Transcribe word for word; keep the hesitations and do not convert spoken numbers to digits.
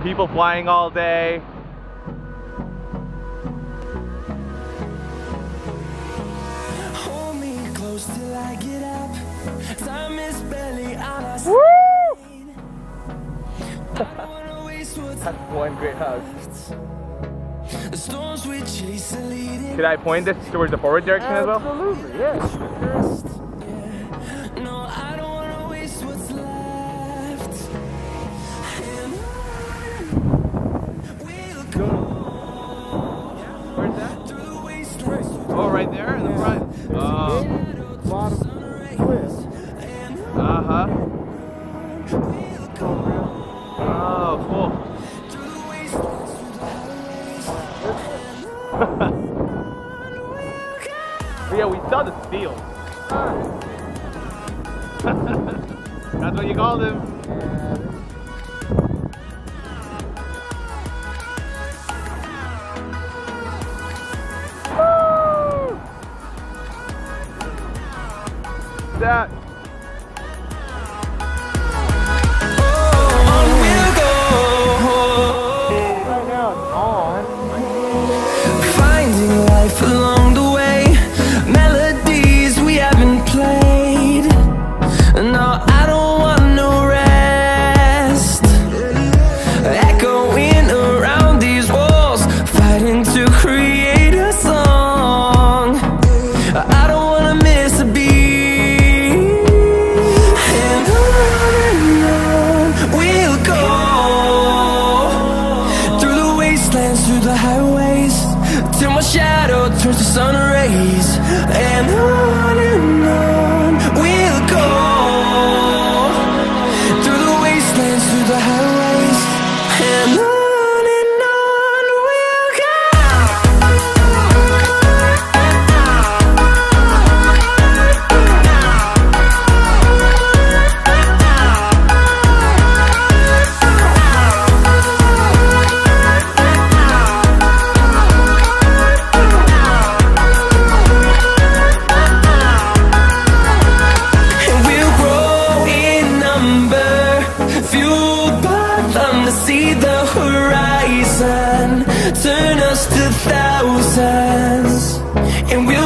People flying all day. Hold me close till I get up. Time is barely on our Woo! side. That's one great hug. The storms we chase are leading. Could I point this towards the forward direction as well? Absolutely, yes. No, I don't want to waste what's left. And we'll go. Where's that? Through the wastelands. Oh, right there in the front. Oh. Bottom twist. Uh-huh. Oh, cool. Yeah, we saw the steel. That's what you called him. Woo! That. Right now it's on. Finding life along the way, melodies we haven't played. No, I don't want no rest. Echoing around these walls, fighting to create a song. I don't wanna miss a beat. And on and on we'll go, through the wastelands, through the highways, till my shadow turns to sun rays. And on and on we'll go, through the wastelands, through the highways, and on and on we'll go. And we'll grow in number, fueled by them to see the horizon, turn us to thousands. And we'll